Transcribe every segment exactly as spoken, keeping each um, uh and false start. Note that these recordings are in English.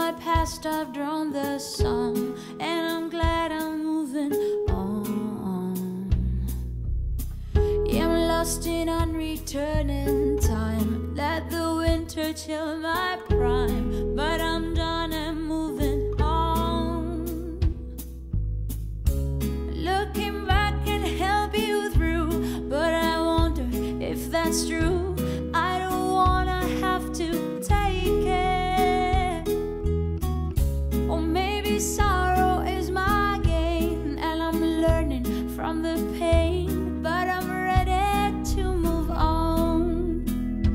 my past, I've drawn the song, and I'm glad I'm moving on. Yeah, I'm lost in unreturning time. Let the winter chill my prime, but I'm done and moving on. Looking back can help you through, but I wonder if that's true. I don't wanna have to take it. Or maybe sorrow is my gain, and I'm learning from the pain, but I'm ready to move on.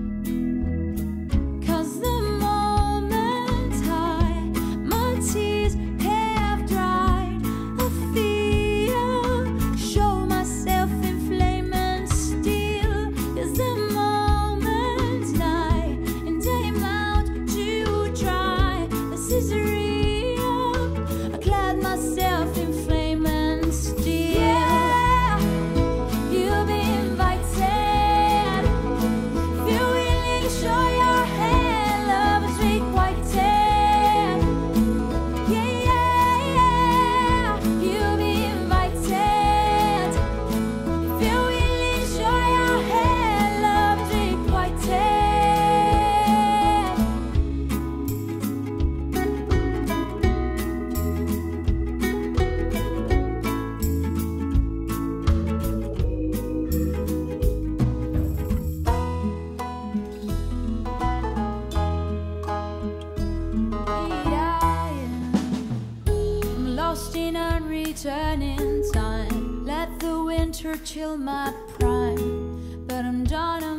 Cause the moment I, my tears have dried, I feel, show myself in flame and steel. Cause the moment night and day mount to try, this is real. I clad myself in flame and steel. Yeah, you'll be invited. If you're willing, show your hand. Love is requited. Yeah, yeah, yeah. You'll be invited. If you're willing, show your hand. Love is requited. I'm lost in unreturning time. Let the winter chill my prime, but I'm done. I'm